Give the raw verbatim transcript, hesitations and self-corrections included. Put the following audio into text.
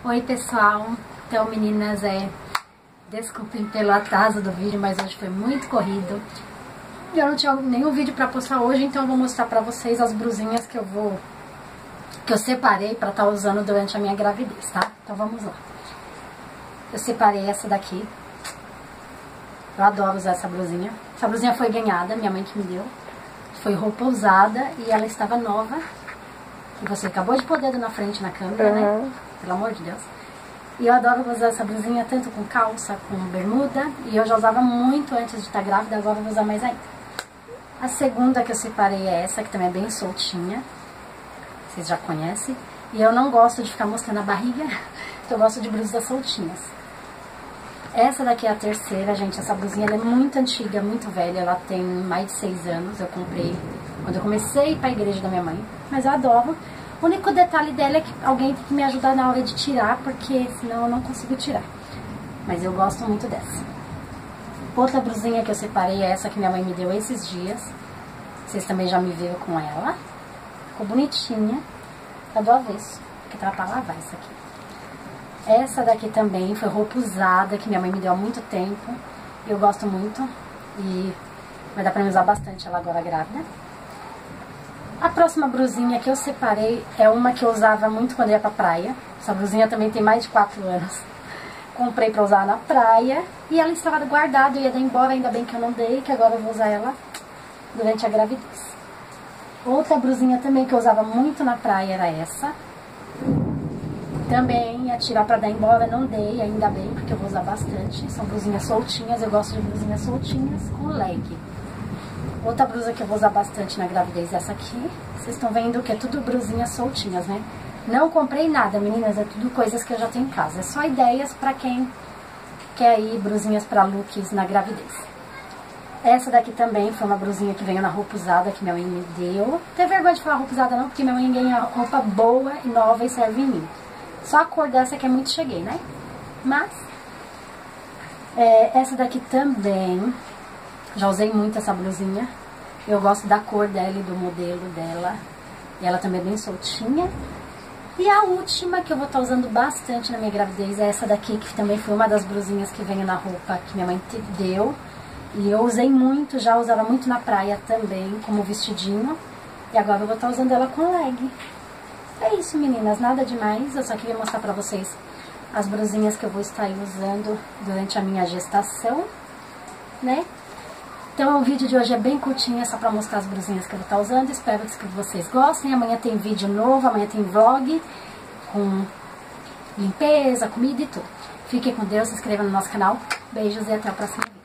Oi pessoal, então meninas, é, desculpem pelo atraso do vídeo, mas hoje foi muito corrido. Eu não tinha nenhum vídeo pra postar hoje, então eu vou mostrar pra vocês as brusinhas que eu vou, que eu separei pra estar usando durante a minha gravidez, tá? Então vamos lá. Eu separei essa daqui. Eu adoro usar essa blusinha. Essa blusinha foi ganhada, minha mãe que me deu. Foi roupa usada e ela estava nova. E você acabou de pôr o dedo na frente na câmera, uhum. né? Pelo amor de Deus. E eu adoro usar essa blusinha tanto com calça, com bermuda. E eu já usava muito antes de estar grávida, agora eu vou usar mais ainda. A segunda que eu separei é essa, que também é bem soltinha. Vocês já conhecem. E eu não gosto de ficar mostrando a barriga, então eu gosto de blusas soltinhas. Essa daqui é a terceira, gente. Essa blusinha ela é muito antiga, muito velha. Ela tem mais de seis anos. Eu comprei quando eu comecei a ir pra igreja da minha mãe. Mas eu adoro. O único detalhe dela é que alguém tem que me ajudar na hora de tirar, porque senão eu não consigo tirar. Mas eu gosto muito dessa. Outra blusinha que eu separei é essa que minha mãe me deu esses dias. Vocês também já me viram com ela. Ficou bonitinha. Tá do avesso, porque tá pra lavar essa aqui. Essa daqui também foi roupa usada, que minha mãe me deu há muito tempo. Eu gosto muito e vai dar pra me usar bastante ela agora grávida. A próxima blusinha que eu separei é uma que eu usava muito quando ia pra praia. Essa blusinha também tem mais de quatro anos. Comprei pra usar na praia e ela estava guardada, eu ia dar embora, ainda bem que eu não dei, que agora eu vou usar ela durante a gravidez. Outra blusinha também que eu usava muito na praia era essa. Também ia tirar pra dar embora, não dei, ainda bem, porque eu vou usar bastante. São blusinhas soltinhas, eu gosto de blusinhas soltinhas com leg. Outra blusa que eu vou usar bastante na gravidez é essa aqui. Vocês estão vendo que é tudo blusinhas soltinhas, né? Não comprei nada, meninas, é tudo coisas que eu já tenho em casa. É só ideias pra quem quer ir blusinhas pra looks na gravidez. Essa daqui também foi uma blusinha que veio na roupa usada, que minha mãe me deu. Não tem vergonha de falar roupa usada não, porque minha mãe ganha roupa boa e nova e serve em mim. Só a cor dessa que é muito cheguei, né? Mas, é, essa daqui também, já usei muito essa blusinha. Eu gosto da cor dela e do modelo dela. E ela também é bem soltinha. E a última que eu vou estar usando bastante na minha gravidez é essa daqui, que também foi uma das blusinhas que veio na roupa que minha mãe te deu. E eu usei muito, já usava muito na praia também, como vestidinho. E agora eu vou estar usando ela com leg. É isso, meninas, nada demais. Eu só queria mostrar pra vocês as blusinhas que eu vou estar usando durante a minha gestação, né? Então o vídeo de hoje é bem curtinho, é só pra mostrar as blusinhas que eu vou estar usando. Espero que vocês gostem. Amanhã tem vídeo novo, amanhã tem vlog com limpeza, comida e tudo. Fiquem com Deus, se inscreva no nosso canal. Beijos e até o próximo vídeo.